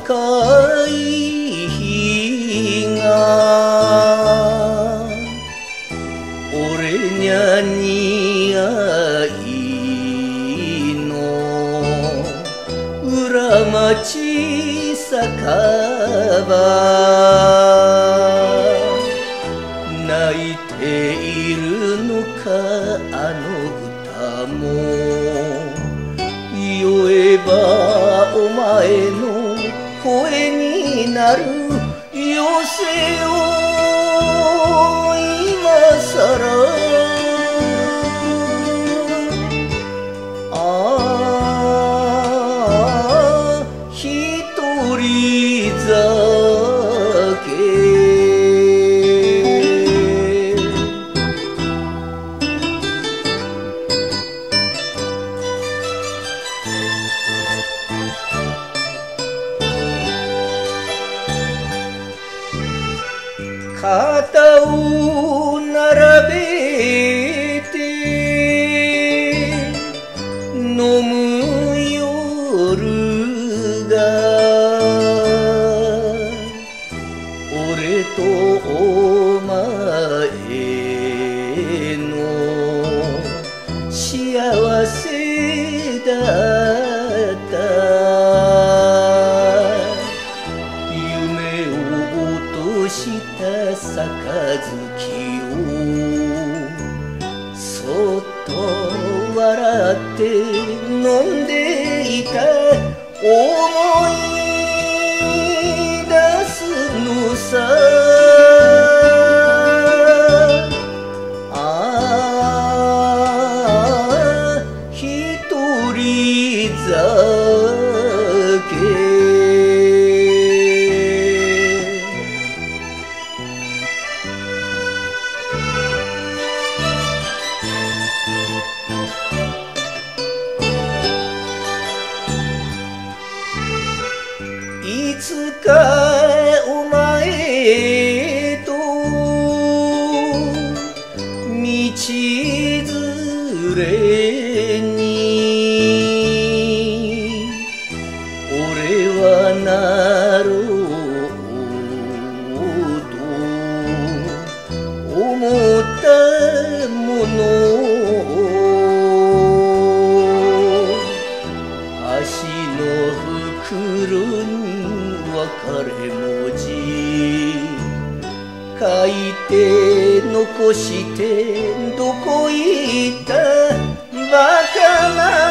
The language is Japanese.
赤い日が俺にゃ似合いの裏町酒場泣いているのかあの歌も酔えばお前の声になるよせよ今さら一人酒肩を並べて飲む夜が俺とお前の幸せだった夢を落とした杯をそっと笑って飲んでいた思い出すのさ一人酒いつかお前と道連れに俺はなろうと思ったもの足の袋に別れ文字書いて残してどこ行ったバカな